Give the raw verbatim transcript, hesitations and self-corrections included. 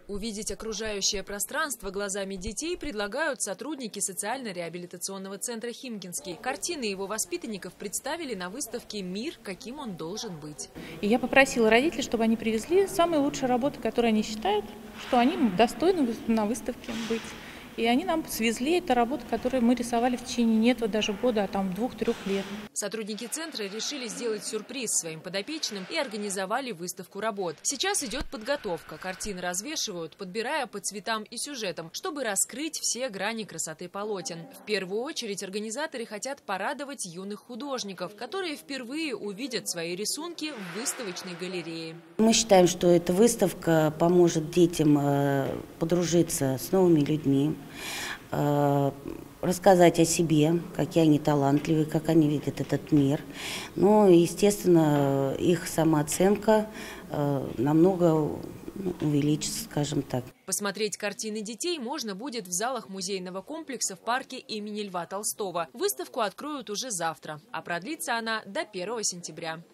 Увидеть окружающее пространство глазами детей предлагают сотрудники социально-реабилитационного центра «Химкинский». Картины его воспитанников представили на выставке «Мир, каким он должен быть». И я попросила родителей, чтобы они привезли самые лучшие работы, которые они считают, что они достойны на выставке быть. И они нам свезли эту работу, которую мы рисовали в течение не этого даже года, а там двух-трех лет. Сотрудники центра решили сделать сюрприз своим подопечным и организовали выставку работ. Сейчас идет подготовка. Картины развешивают, подбирая по цветам и сюжетам, чтобы раскрыть все грани красоты полотен. В первую очередь организаторы хотят порадовать юных художников, которые впервые увидят свои рисунки в выставочной галерее. Мы считаем, что эта выставка поможет детям подружиться с новыми людьми, рассказать о себе, какие они талантливые, как они видят этот мир. Ну, естественно, их самооценка намного увеличится, скажем так. Посмотреть картины детей можно будет в залах музейного комплекса в парке имени Льва Толстого. Выставку откроют уже завтра, а продлится она до первого сентября.